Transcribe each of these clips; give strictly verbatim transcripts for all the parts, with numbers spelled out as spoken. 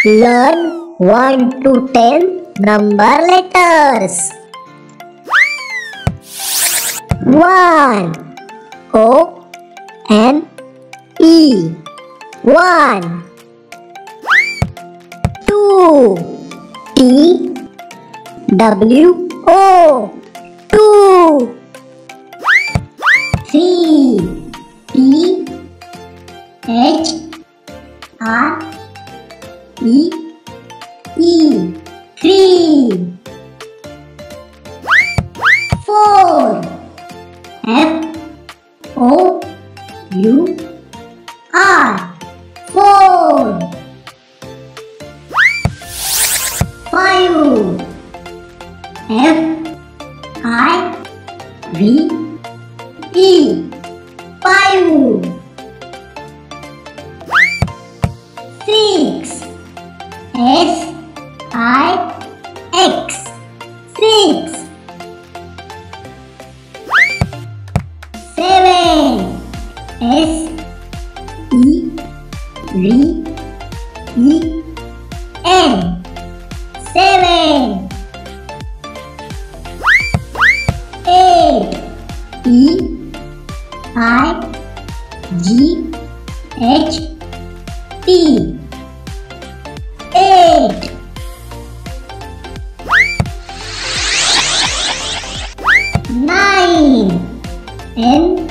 Learn one to ten number letters. One. O N E. One. Two. T W O. Two. Three. T H R E E. Three. Four. F O U R. Four. Five. F I V E. Five. Six. S I X. Six. Seven. S E V E N. Seven. Eight. E I G H T. Eight. Nine. N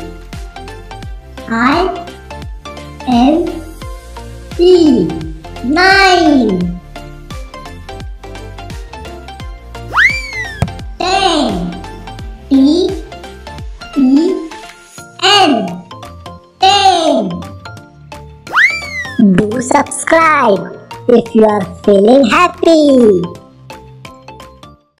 I N E. Nine. Ten. T E N. Ten. Do subscribe if you are feeling happy.